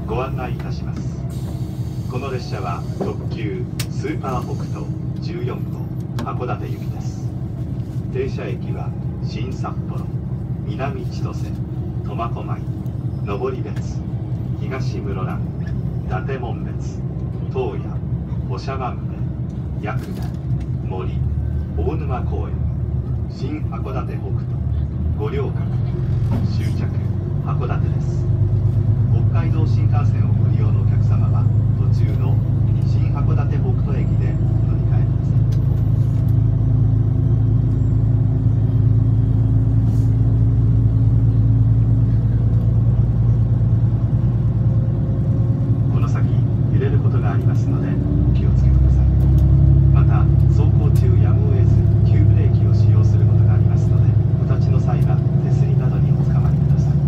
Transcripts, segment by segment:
ご案内いたします。この列車は特急スーパー北斗14号函館行きです。停車駅は新札幌、南千歳、苫小牧、登別、東室蘭、伊達紋別、洞爺、長万部、八雲、森、大沼公園、新函館北斗、五稜郭、終着函館です。北海道新幹線をご利用のお客様は途中の新函館北斗駅でお乗り換えください。この先揺れることがありますのでお気をつけください。また走行中やむを得ず急ブレーキを使用することがありますので、お立ちの際は手すりなどにおつかまりください。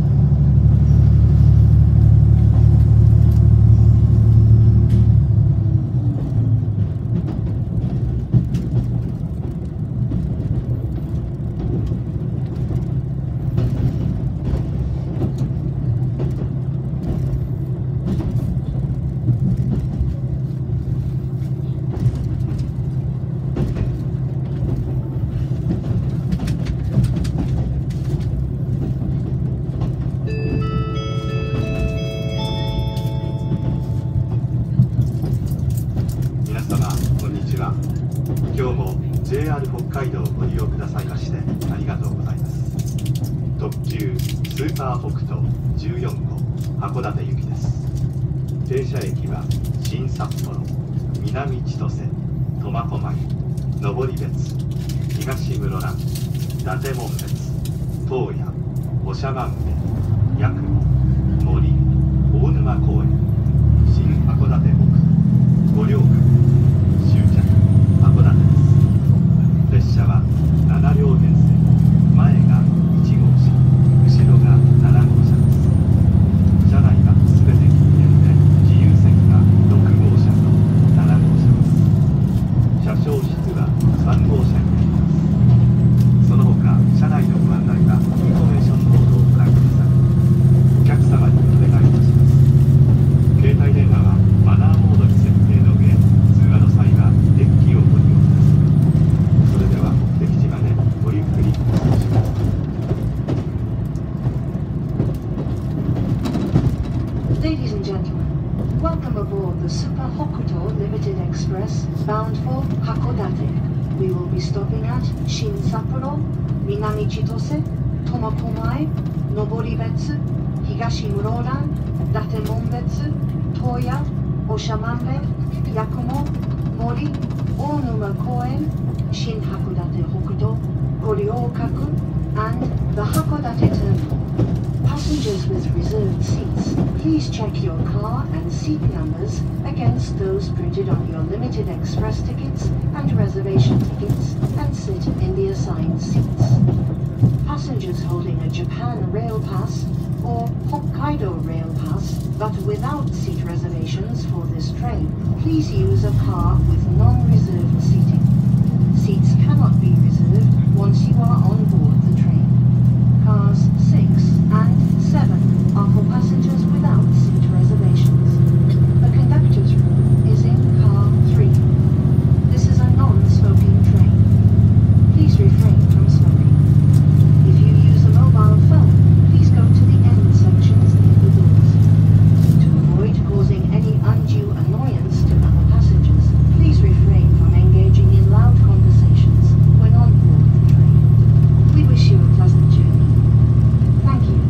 今日も JR 北海道をご利用くださいましてありがとうございます。特急スーパー北斗14号函館行きです。停車駅は新札幌、南千歳、苫小牧、登別、東室蘭、伊達紋別、洞爺、長万部、八雲、森、大沼公園、新函館北斗、五稜郭、終着函館です。列車は7両編成、前が1号車、後ろが7号車です。車内はすべて禁煙で、自由席は6号車と7号車です。車掌室は3号車になります。その他車内のご案内はインフォメーションボードをご覧ください。お客様にお願いいたします。携帯電話はマナーモードに設定の上、通話の際はデッキをご利用ください。それでは目的地までごゆっくりお過ごしください。 Ladies and gentlemen, welcome aboard the Super Hokuto Limited Express bound for Hakodate. We will be stopping at Shin Sapporo, Minami Chitose, Tomakomai, Noboribetsu, Higashi Muroran, Datemonbetsu, Toya, Oshamambe, Yakumo, Mori, Onuma Koen, Shin Hakodate Hokuto, Goryokaku, and the Hakodate Terminal. Passengers with reserved seats, please check your car and seat numbers against those printed on your limited express tickets and reservation tickets and sit in the assigned seats. Passengers holding a Japan Rail Pass or Hokkaido Rail Pass but without seat reservations for this train, please use a car with non-reserved seating. Seats cannot be reserved once you are on board the train. Cars 6 and 7 are for passengers without seat reservations. The conductor's room is in car 3. This is a non-smoking train. Please refrain from smoking. If you use a mobile phone, please go to the end sections near the doors. To avoid causing any undue annoyance to other passengers, please refrain from engaging in loud conversations when on board the train. We wish you a pleasant journey. Thank you.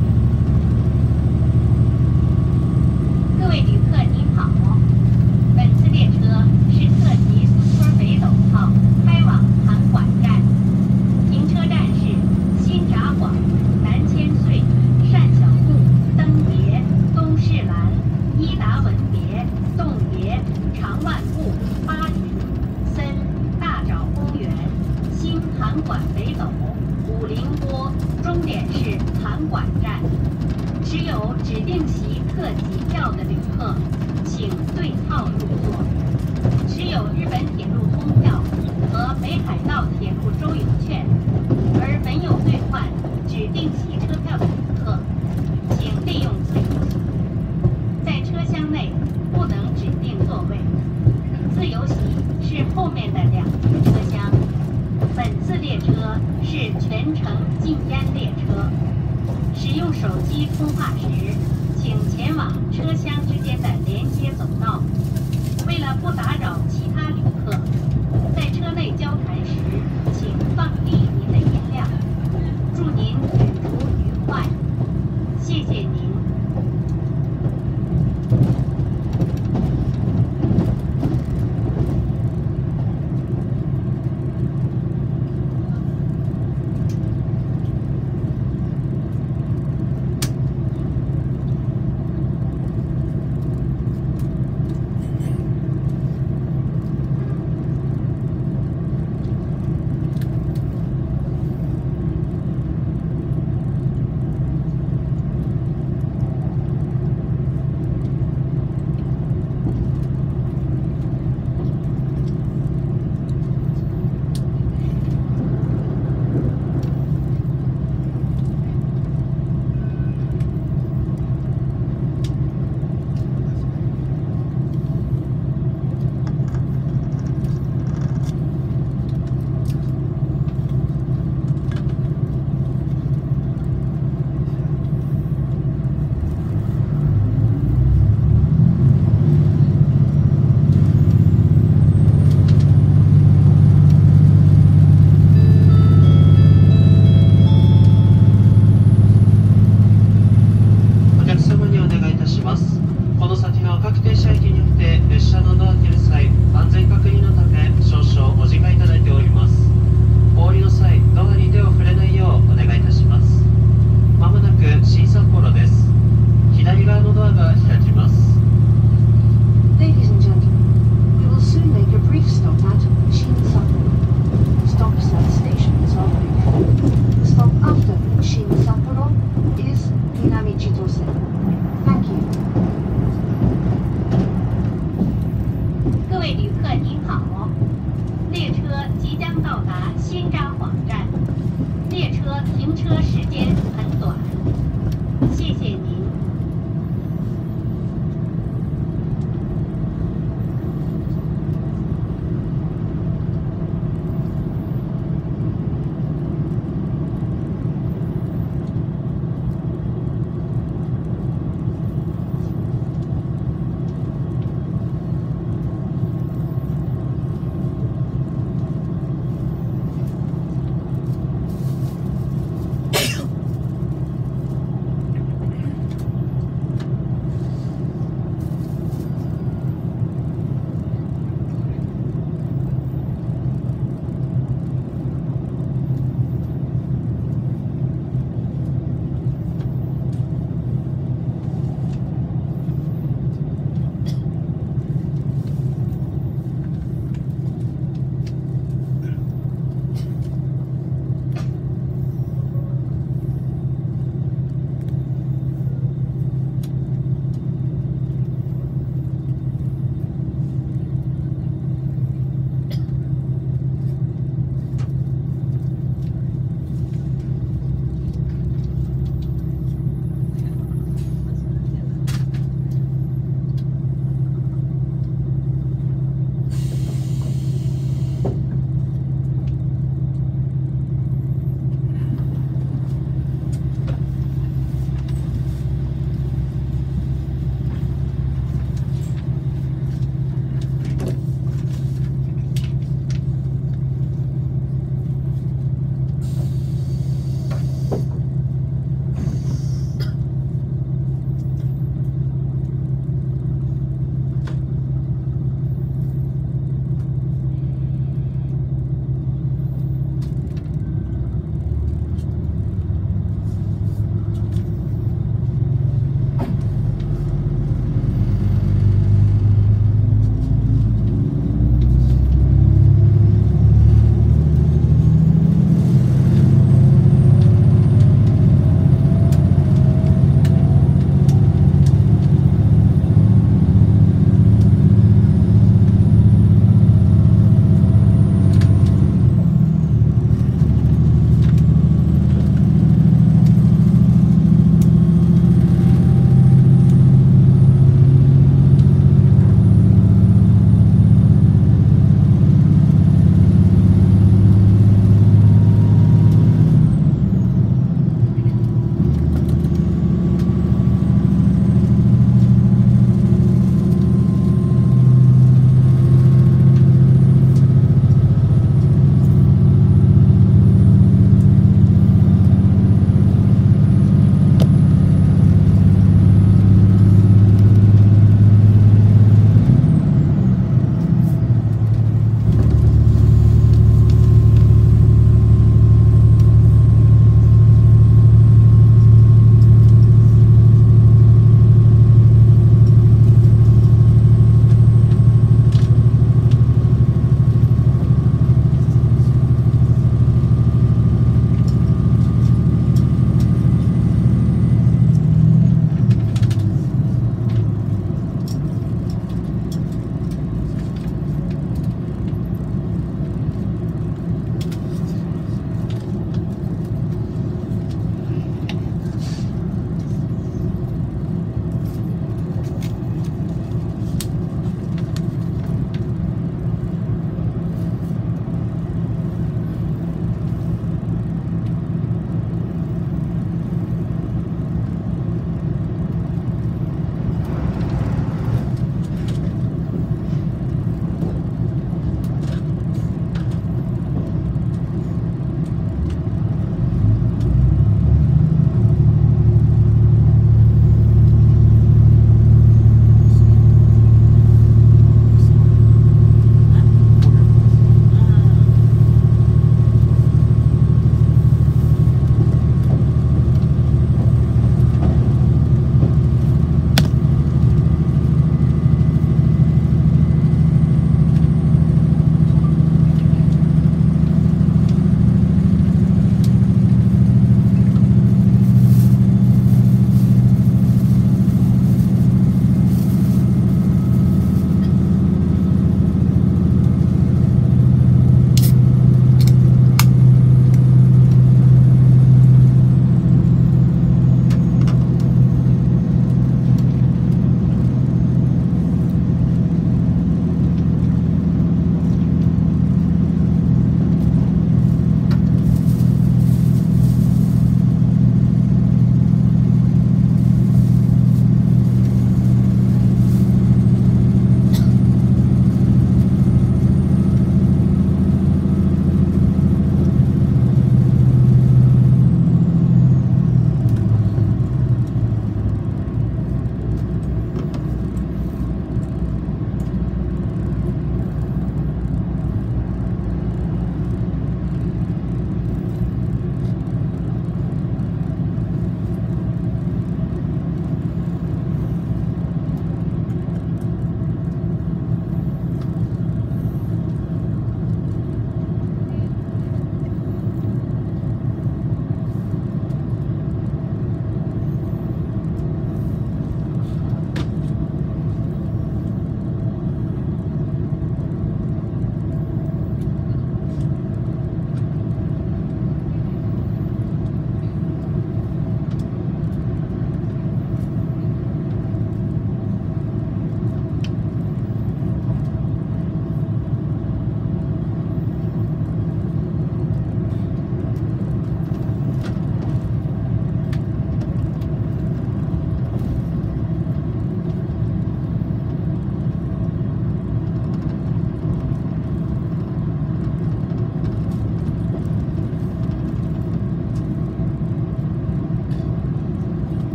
各位旅客您好，本次列车是特急苏村北斗号开往函馆站，停车站是新札幌、南千岁、单小路、登别、东势兰、伊达文别、洞爷、长万部、巴云、森、大沼公园、新函馆北斗、五陵波，终点是函馆站。持有指定席特急票的旅客，请对号入座。持有日本铁路通票和北海道铁路周游券，而没有兑换指定席车票的旅客，请利用自由席码时，请前往车厢之间的连接走道。为了不打扰其他旅客，在车内交谈时，请放低您的音量。祝您旅途愉快，谢谢您。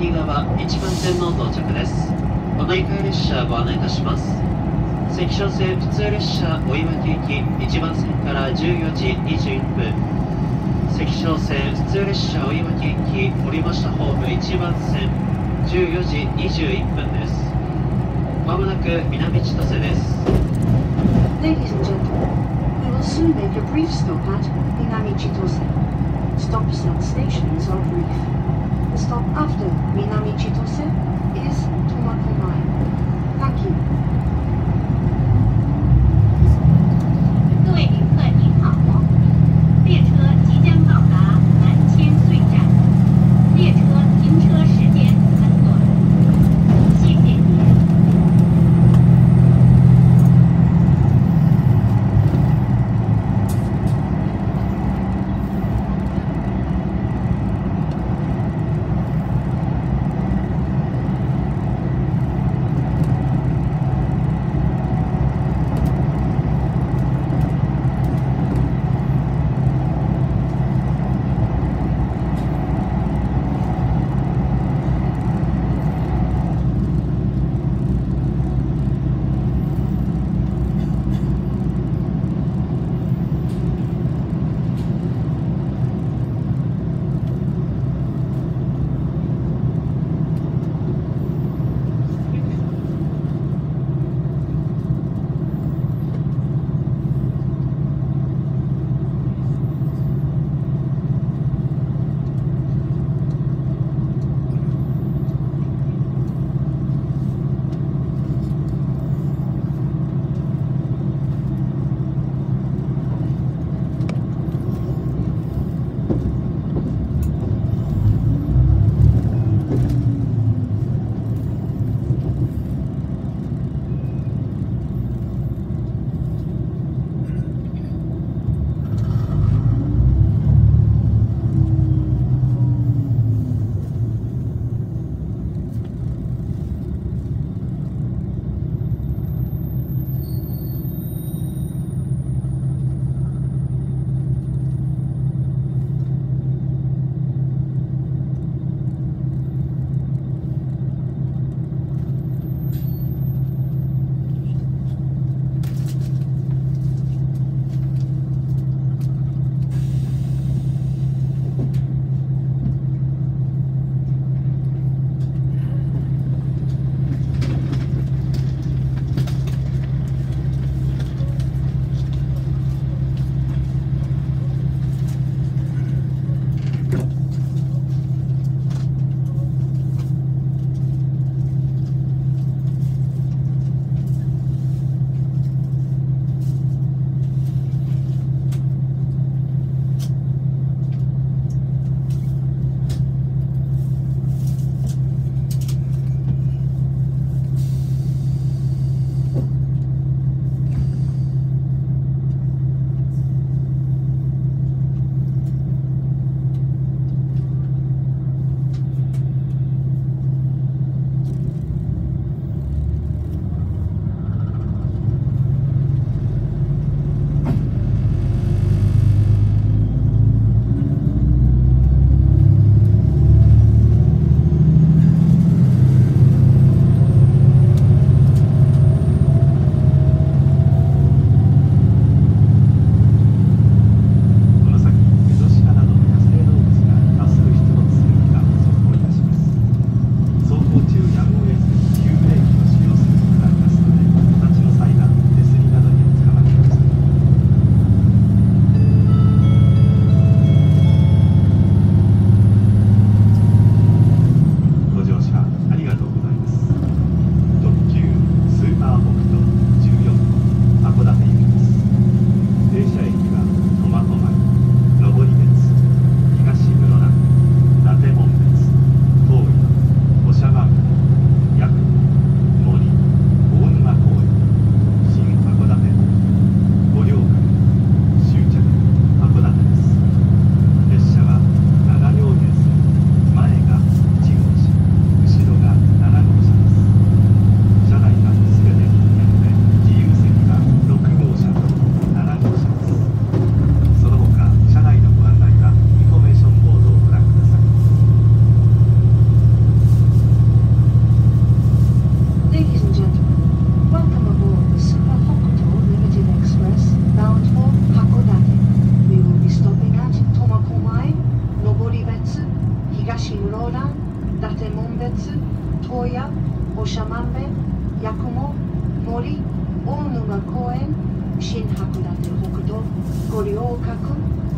右側1番線の到着です。お乗り換え列車ご案内いたします。関所線普通列車追分行き1番線から14時21分。関所線普通列車追分行き降りましたホーム1番線14時21分です。まもなく南千歳です。 Ladies and gentlemen, we will soon make a brief stop at Minami Chitose. Stops at stations are brief. The stop after Minami Chitose is Tomakomai. Thank you. 各位旅客您好，列车即将到达南千岁站，列车停车时间很短，谢谢您。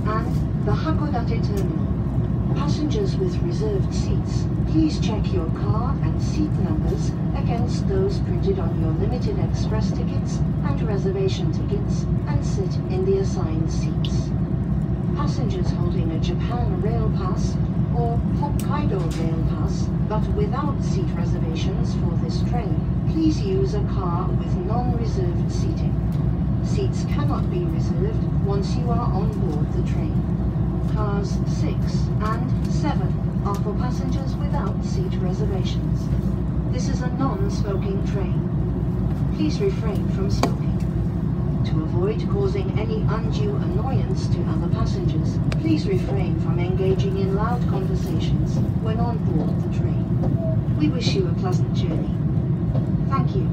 and the Hakodate terminal. Passengers with reserved seats, please check your car and seat numbers against those printed on your Limited Express tickets and reservation tickets and sit in the assigned seats. Passengers holding a Japan Rail Pass or Hokkaido Rail Pass but without seat reservations for this train, please use a car with non-reserved seating. Seats cannot be reserved once you are on board the train. Cars 6 and 7 are for passengers without seat reservations. This is a non-smoking train. Please refrain from smoking. To avoid causing any undue annoyance to other passengers, please refrain from engaging in loud conversations when on board the train. We wish you a pleasant journey. Thank you.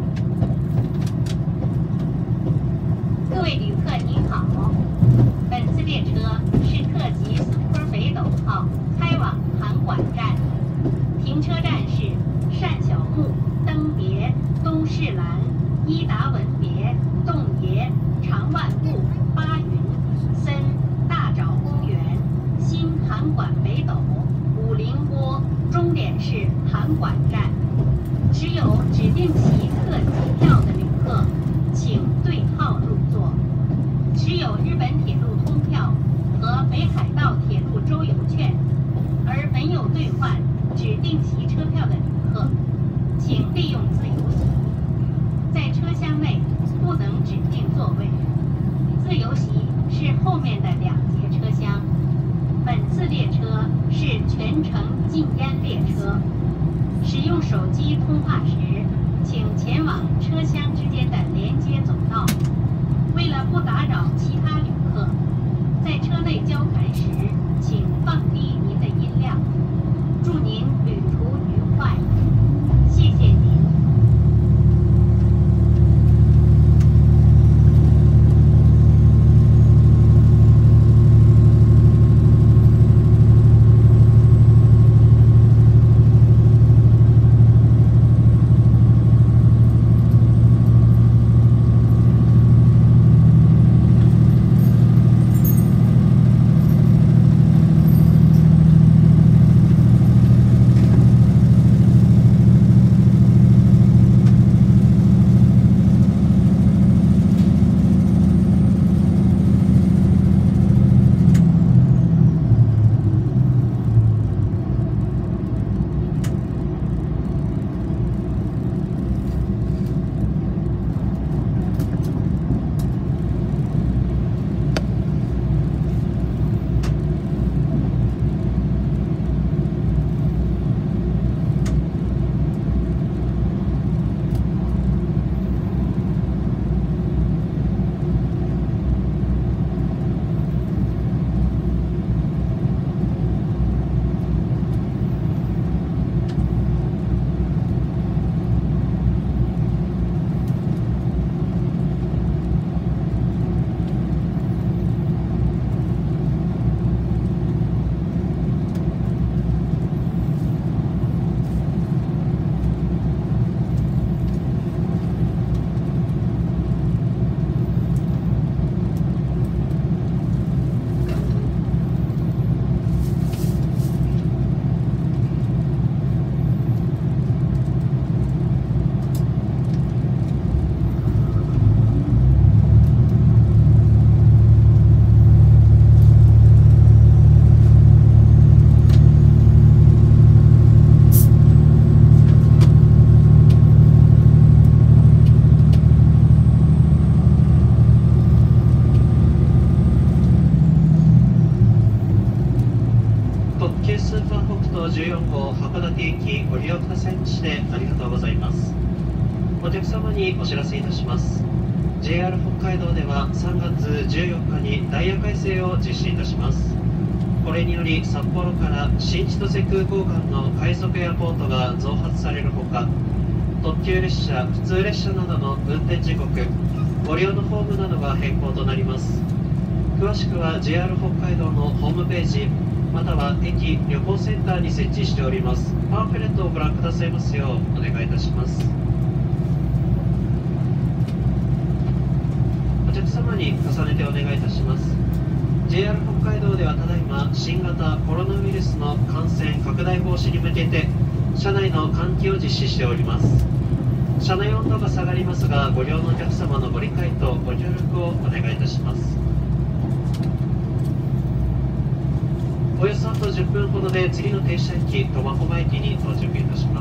各位旅客您好，本次列车是特急 Super 北斗号开往函馆站，停车站是单小木、登别、东市兰、伊达文别、洞爷、长万步、巴云、森、大沼公园、新函馆北斗、武陵波，终点是函馆站。持有指定席特急票的旅客，请对号入座。持有日本铁路通票和北海道铁路周游券，而没有兑换指定席车票的旅客，请利用自由席。在车厢内不能指定座位。自由席是后面的2节车厢。本次列车是全程禁烟列车。使用手机通话时，请前往车厢之间的连接走道。为了不打扰其他旅客，在车内交谈时，请放低您的音量。祝您旅途愉快，谢谢您。 14号函館行きご利用くださいましてありがとうございます。お客様にお知らせいたします。 JR 北海道では3月14日にダイヤ改正を実施いたします。これにより札幌から新千歳空港間の快速エアポートが増発されるほか、特急列車、普通列車などの運転時刻、ご利用のホームなどが変更となります。詳しくは JR 北海道のホームページまたは駅旅行センターに設置しておりますパンフレットをご覧くださいますようお願いいたします。お客様に重ねてお願いいたします。 JR 北海道ではただいま新型コロナウイルスの感染拡大防止に向けて車内の換気を実施しております。車内温度が下がりますが、ご利用のお客様のご理解とご協力をお願いいたします。およそあと10分ほどで次の停車駅苫小牧駅に到着いたします。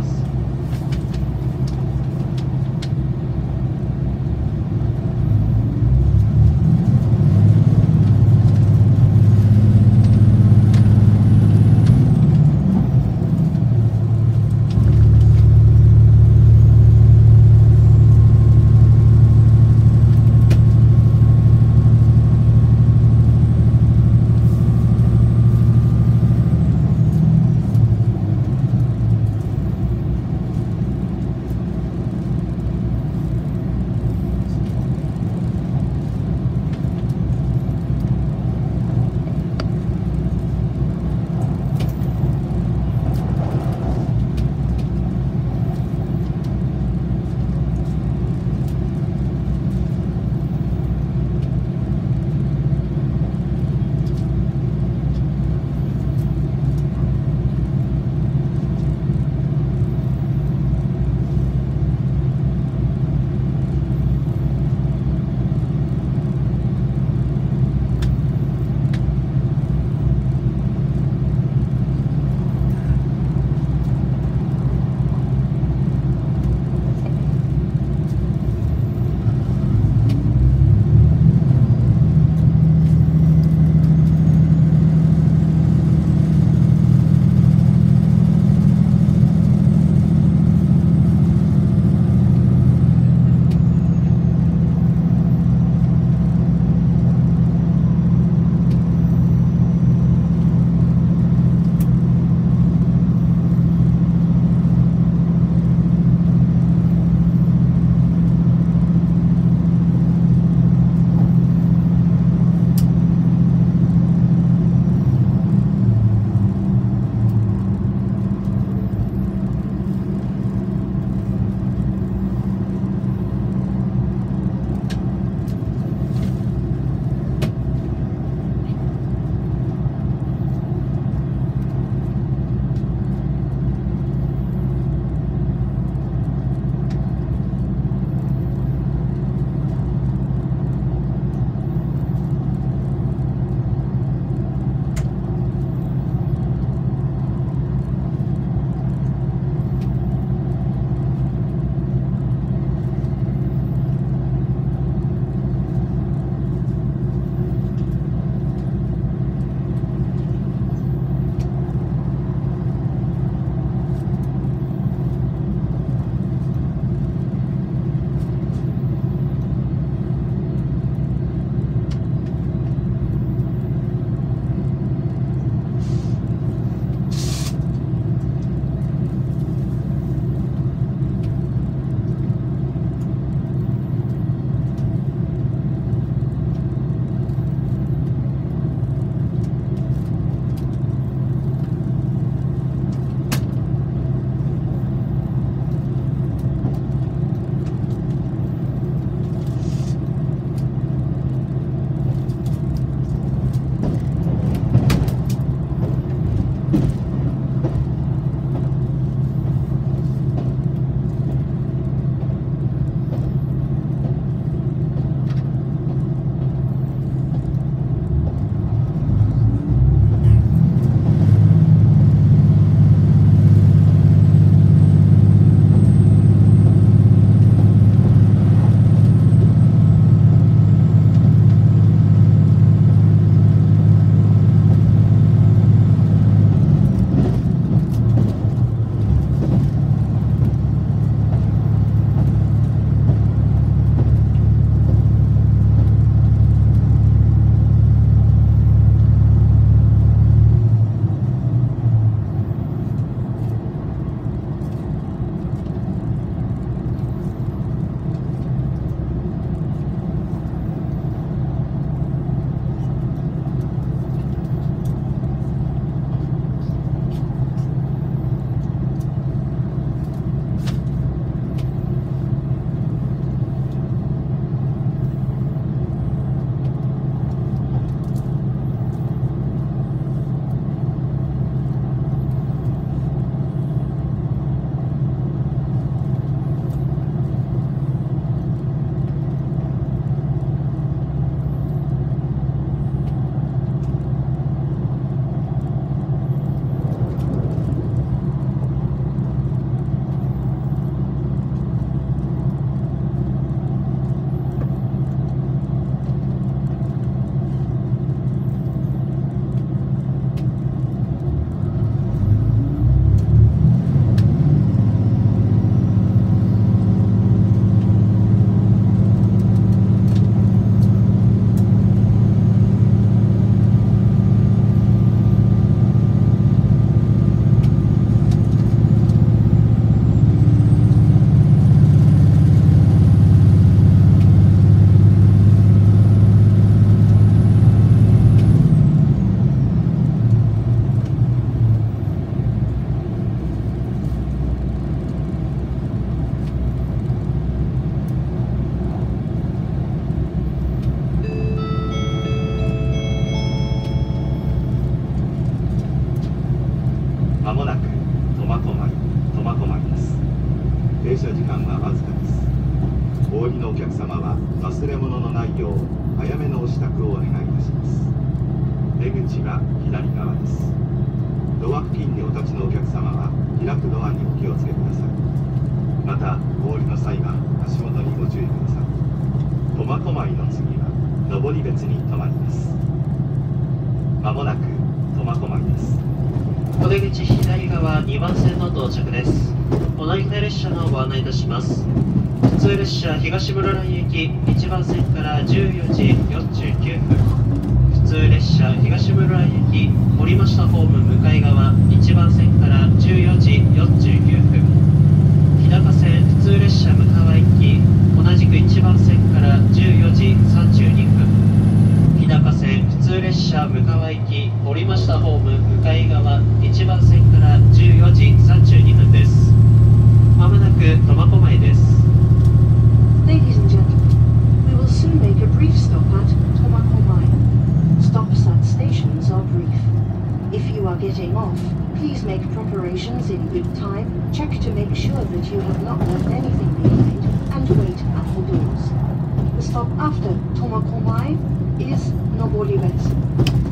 口が左側です。ドア付近にお立ちのお客様は開くドアにお気をつけください。またお降りの際は足元にご注意ください。苫小牧の次は登別に停まります。まもなく苫小牧です。 お出口左側2番線の到着です。お乗り換え列車のご案内いたします。普通列車東室蘭行き1番線から14時49分。普通列車東室蘭行き降りましたホーム向かい側1番線から14時49分。日高線普通列車向川行き同じく1番線から14時32分。日高線普通列車向川行き降りましたホーム向かい側1番線から14時32分です。まもなく苫小牧です。 Ladies and gentlemen, we will soon make a brief stop at Tomakomai. Stops at stations are brief. If you are getting off, please make preparations in good time, check to make sure that you have not left anything behind, and wait at the doors. The stop after Tomakomai is Noboribetsu.